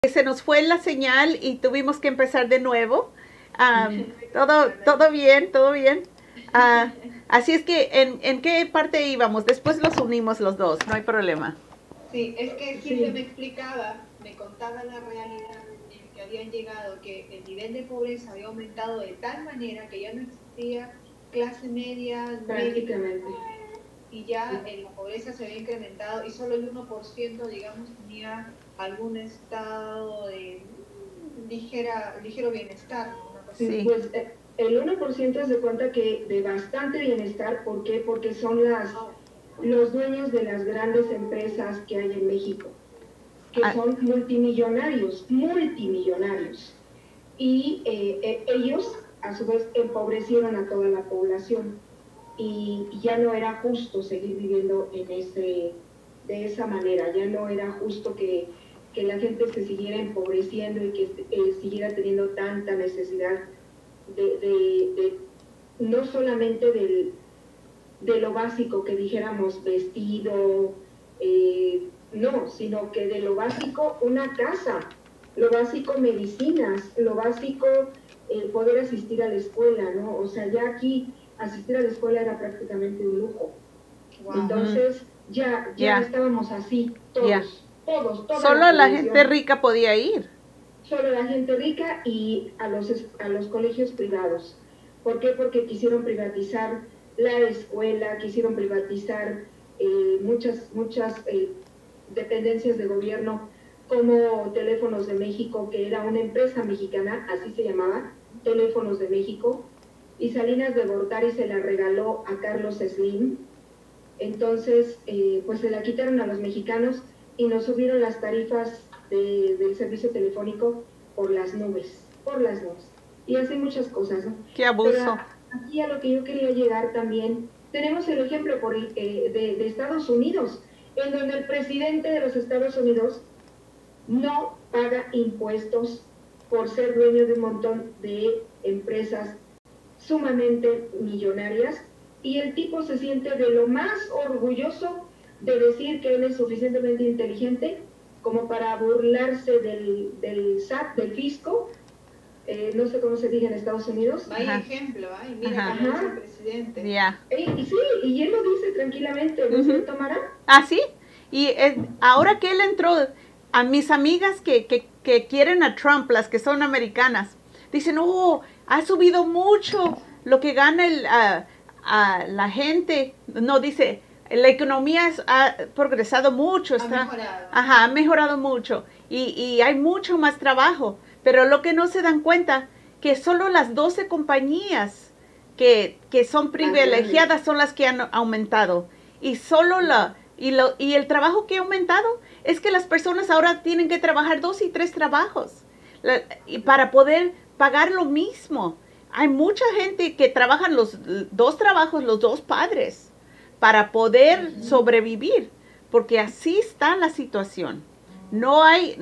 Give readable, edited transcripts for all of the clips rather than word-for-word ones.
Se nos fue la señal y tuvimos que empezar de nuevo. Todo bien, todo bien. Así es que, ¿en qué parte íbamos? Después los unimos los dos, no hay problema. Sí, es que Silvia me explicaba, me contaba la realidad en que habían llegado, que el nivel de pobreza había aumentado de tal manera que ya no existía clase media, prácticamente. Y ya la pobreza se había incrementado y solo el 1%, digamos, tenía algún estado de ligero bienestar. Sí, pues el 1% se cuenta que de bastante bienestar. ¿Por qué? Porque son los dueños de las grandes empresas que hay en México, que son multimillonarios. Y ellos, a su vez, empobrecieron a toda la población. Y ya no era justo seguir viviendo de esa manera, ya no era justo que la gente se siguiera empobreciendo y que siguiera teniendo tanta necesidad no solamente de lo básico, que dijéramos vestido, no, sino que de lo básico una casa, lo básico medicinas, lo básico poder asistir a la escuela, ¿no? O sea, ya aquí asistir a la escuela era prácticamente un lujo. Wow. Entonces ya estábamos así, todos. Solo la gente rica podía ir. Solo la gente rica y a los colegios privados. ¿Por qué? Porque quisieron privatizar la escuela, quisieron privatizar muchas dependencias de gobierno, como Teléfonos de México, que era una empresa mexicana, así se llamaba, Teléfonos de México, y Salinas de Gortari se la regaló a Carlos Slim. Entonces, pues se la quitaron a los mexicanos y nos subieron las tarifas del servicio telefónico por las nubes. Y así muchas cosas, ¿no? ¡Qué abuso! Pero aquí a lo que yo quería llegar también, tenemos el ejemplo de Estados Unidos, en donde el presidente de los Estados Unidos no paga impuestos por ser dueño de un montón de empresas sumamente millonarias, y el tipo se siente de lo más orgulloso de decir que él es suficientemente inteligente como para burlarse del SAT, del fisco, no sé cómo se dice en Estados Unidos. Vaya ejemplo, mira cómo es el presidente. Y sí, y él lo dice tranquilamente, ¿no se tomará? ¿Ah, sí? Y ahora que él entró, a mis amigas que quieren a Trump, las que son americanas, dicen, oh, ha subido mucho lo que gana la gente. No, dice, la economía ha progresado mucho. Ha mejorado mucho. Y hay mucho más trabajo. Pero lo que no se dan cuenta, que solo las 12 compañías que son privilegiadas son las que han aumentado. Y solo y el trabajo que ha aumentado es que las personas ahora tienen que trabajar 2 y 3 trabajos para poder pagar lo mismo. Hay mucha gente que trabajan los 2 trabajos, los 2 padres, para poder sobrevivir, porque así está la situación. No hay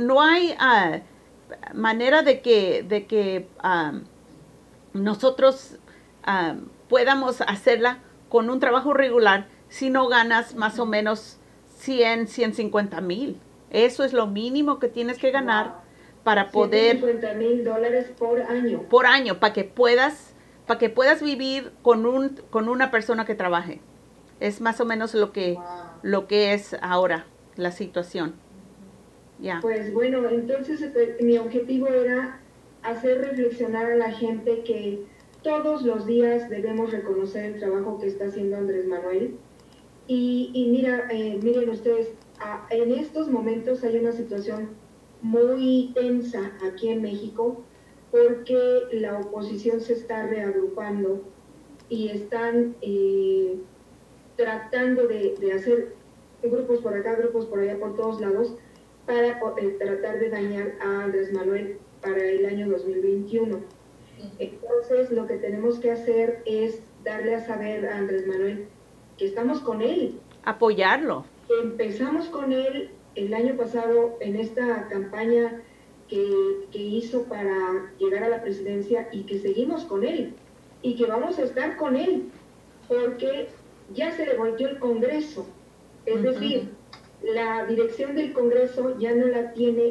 manera de que nosotros podamos hacerla con un trabajo regular si no ganas más o menos 150 mil. Eso es lo mínimo que tienes que ganar para poder... $150,000 por año. Por año, para que puedas vivir con una persona que trabaje. Es más o menos lo que es ahora la situación. Pues bueno, entonces mi objetivo era hacer reflexionar a la gente que todos los días debemos reconocer el trabajo que está haciendo Andrés Manuel. Y miren ustedes, en estos momentos hay una situación muy tensa aquí en México, porque la oposición se está reagrupando y están tratando de hacer grupos por acá, grupos por allá, por todos lados, para tratar de dañar a Andrés Manuel para el año 2021. Entonces, lo que tenemos que hacer es darle a saber a Andrés Manuel que estamos con él. Apoyarlo. Empezamos con él el año pasado en esta campaña que hizo para llegar a la presidencia, y que seguimos con él y que vamos a estar con él, porque ya se le volteó el Congreso. Es decir, la dirección del Congreso ya no la tiene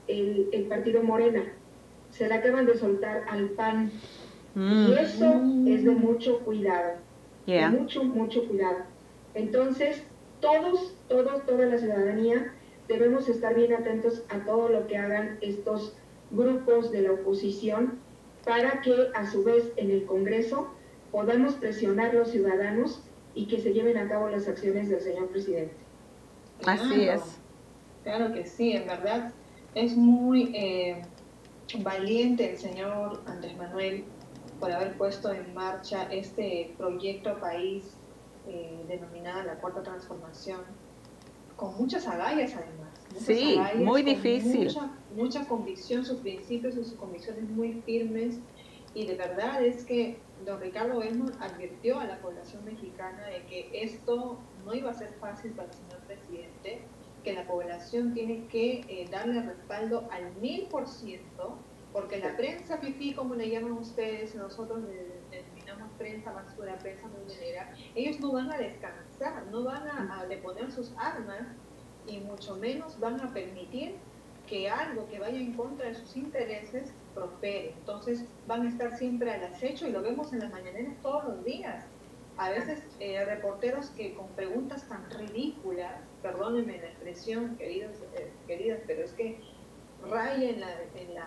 el partido Morena. Se la acaban de soltar al PAN. Y eso es de mucho cuidado. De mucho, mucho cuidado. Entonces, toda la ciudadanía debemos estar bien atentos a todo lo que hagan estos grupos de la oposición para que a su vez en el Congreso podamos presionar a los ciudadanos y que se lleven a cabo las acciones del señor presidente. Así es. Claro que sí, en verdad es muy valiente el señor Andrés Manuel por haber puesto en marcha este proyecto país denominada la Cuarta Transformación, con muchas agallas además. Sí, agallas, muy difícil. Mucha convicción, sus principios y sus convicciones muy firmes, y de verdad es que don Ricardo Belmont advirtió a la población mexicana de que esto no iba a ser fácil para el señor presidente, que la población tiene que darle respaldo al 1000%, porque la prensa fifí, como le llaman ustedes, nosotros denominamos prensa basura, prensa monedera, ellos no van a descansar, no van a deponer sus armas y mucho menos van a permitir que algo que vaya en contra de sus intereses prospere. Entonces van a estar siempre al acecho, y lo vemos en las mañaneras todos los días. A veces reporteros que con preguntas tan ridículas, perdónenme la expresión, queridas, pero es que raya en la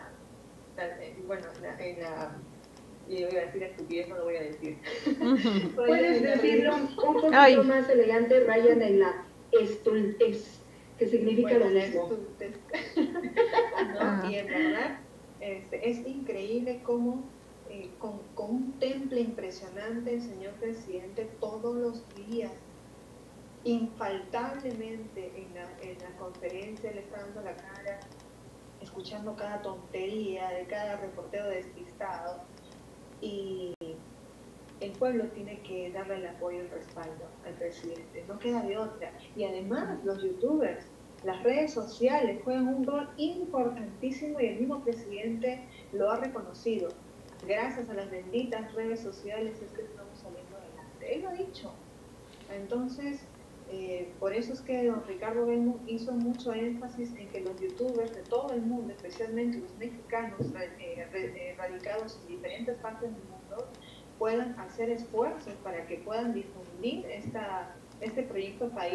y voy a decir estupidez, no lo voy a decir. Puedes decirlo un poquito más elegante, rayan en la estultez, que significa lo mismo. ¿No? Y en verdad es increíble cómo con un temple impresionante el señor presidente todos los días, infaltablemente en la conferencia, le está dando la cara, escuchando cada tontería de cada reportero despistado, y el pueblo tiene que darle el apoyo y el respaldo al presidente, no queda de otra. Y además los youtubers, las redes sociales juegan un rol importantísimo, y el mismo presidente lo ha reconocido. Gracias a las benditas redes sociales es que estamos saliendo adelante. Él lo ha dicho. Entonces, por eso es que don Ricardo Belmont hizo mucho énfasis en que los youtubers de todo el mundo, especialmente los mexicanos radicados en diferentes partes del mundo, puedan hacer esfuerzos para que puedan difundir este proyecto país